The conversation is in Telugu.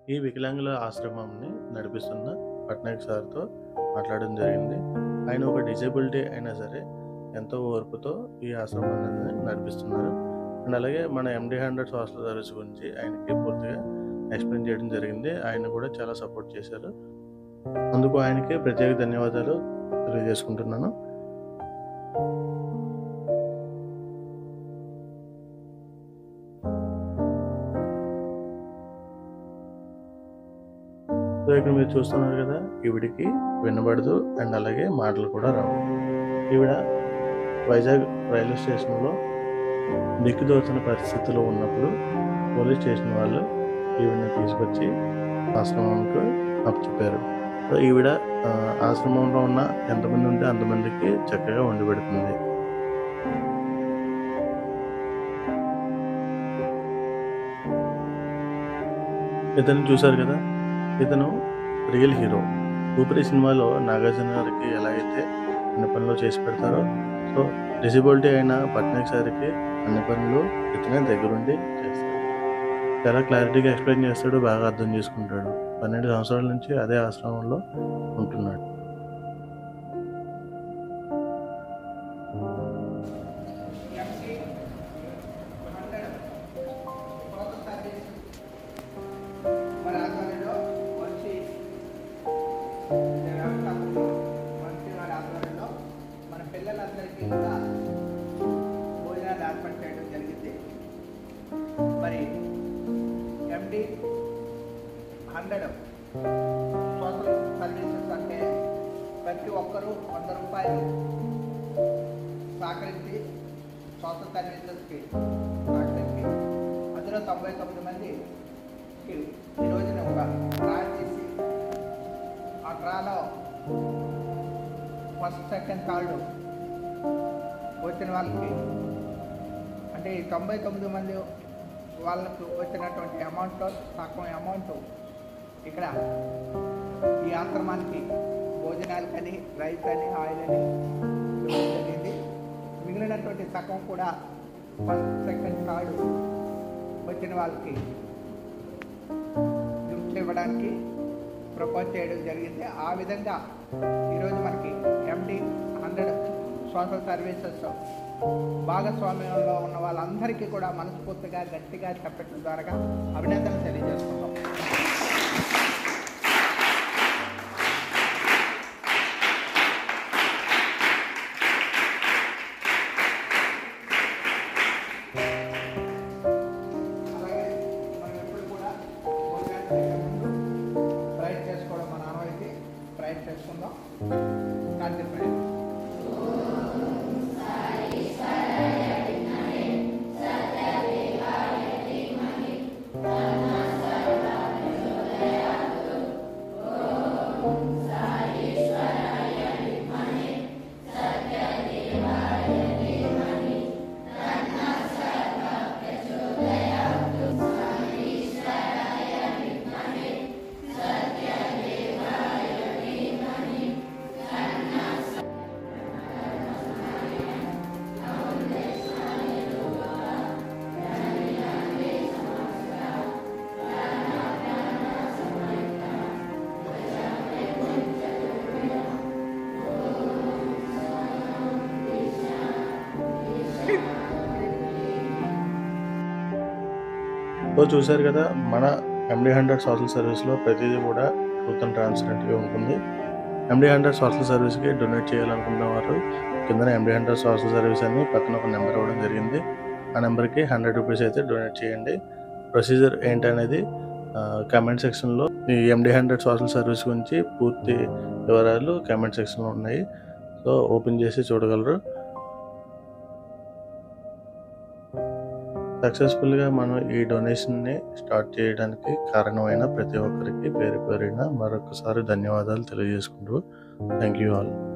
ఈ వికలాంగుల ఆశ్రమంని నడిపిస్తున్న పట్నాయక్ సార్తో మాట్లాడడం జరిగింది. ఆయన ఒక డిజేబిలిటీ అయినా సరే ఎంతో ఓర్పుతో ఈ ఆశ్రమాన్ని నడిపిస్తున్నారు. అండ్ అలాగే మన MD100 సోషల్ సర్వీస్ గురించి ఆయనకి పూర్తిగా ఎక్స్ప్లెయిన్ చేయడం జరిగింది. ఆయన కూడా చాలా సపోర్ట్ చేశారు. అందుకు ఆయనకి ప్రత్యేక ధన్యవాదాలు తెలియజేసుకుంటున్నాను. సో ఇక్కడ మీరు చూస్తున్నారు కదా, ఈవిడికి వినబడదు అండ్ అలాగే మాటలు కూడా రావు. ఈవిడ వైజాగ్ రైల్వే స్టేషన్లో దిక్కుదోచిన పరిస్థితిలో ఉన్నప్పుడు పోలీస్ స్టేషన్ వాళ్ళు ఈవిడని తీసుకొచ్చి ఆశ్రమంకు అప్పచెప్పారు. సో ఈవిడ ఆశ్రమంలో ఉన్న ఎంతమంది ఉంటే అంతమందికి చక్కగా వండి పెడుతుంది. ఇతను చూశారు కదా, ఇతను రియల్ హీరో. ఊపిరి సినిమాలో నాగార్జున గారికి ఎలా అయితే అన్ని పనులు చేసి పెడతారో, సో డిసేబిలిటీ అయిన పట్నాయక్ సార్కి అన్ని పనులు ఇతనే దగ్గరుండి చేస్తాడు. చాలా క్లారిటీగా ఎక్స్ప్లెయిన్ చేస్తాడు, బాగా అర్థం చేసుకుంటాడు. 12 సంవత్సరాల నుంచి అదే ఆశ్రమంలో ఉంటున్నాడు. మన పిల్లలందరికీ కూడా భోజనాలు ఏర్పాటు చేయడం జరిగింది. మరి MD100 సోషల్ సర్వీసెస్ అంటే ప్రతి ఒక్కరూ 100 రూపాయలు సహకరించి సోషల్ సర్వీసెస్కి సహకరించి అందులో 99 మందికి ఈ రోజున ఒక డ్రా చేసి ఆ డ్రాలో ఫస్ట్ సెకండ్ థర్డ్ వచ్చిన వాళ్ళకి అంటే ఈ 99 మంది వాళ్ళకు వచ్చినటువంటి అమౌంట్లో సగం అమౌంట్ ఇక్కడ ఈ ఆశ్రమానికి భోజనాలకని, రైస్ అని, ఆయిల్ అని జరిగింది. మిగిలినటువంటి సగం కూడా ఫస్ట్ సెకండ్ థర్డ్ వచ్చిన వాళ్ళకి గిఫ్ట్లు ఇవ్వడానికి ప్రపోజ్ చేయడం జరిగింది. ఆ విధంగా ఈరోజు మనకి MD100 సోషల్ సర్వీసెస్ భాగస్వామ్యంలో ఉన్న వాళ్ళందరికీ కూడా మనస్ఫూర్తిగా గట్టిగా చెప్పడం ద్వారా అభినందనలు తెలియజేస్తున్నాం. అలాగే మనం ఎప్పుడు కూడా ప్రైజ్ చేసుకోవడం మన ఆనవాయితీ. ప్రైజ్ చేసుకుందాం. Start the praise. సో చూశారు కదా, మన MD100 సోషల్ సర్వీస్లో ప్రతిదీ కూడా ట్రూత్ అండ్ ట్రాన్స్పరెంట్గా ఉంటుంది. MD100 సోషల్ సర్వీస్కి డొనేట్ చేయాలనుకున్న వారు కింద MD100 సోషల్ సర్వీస్ అని పక్కన ఒక నెంబర్ ఇవ్వడం జరిగింది. ఆ నెంబర్కి 100 రూపీస్ అయితే డొనేట్ చేయండి. ప్రొసీజర్ ఏంటనేది కామెంట్ సెక్షన్లో ఈ MD100 సోషల్ సర్వీస్ గురించి పూర్తి వివరాలు కామెంట్ సెక్షన్లో ఉన్నాయి. సో ఓపెన్ చేసి చూడగలరు. సక్సెస్ఫుల్గా మనం ఈ డొనేషన్ని స్టార్ట్ చేయడానికి కారణమైన ప్రతి ఒక్కరికి పేరు పేరున మరొకసారి ధన్యవాదాలు తెలియజేసుకుంటూ థ్యాంక్ యూ ఆల్.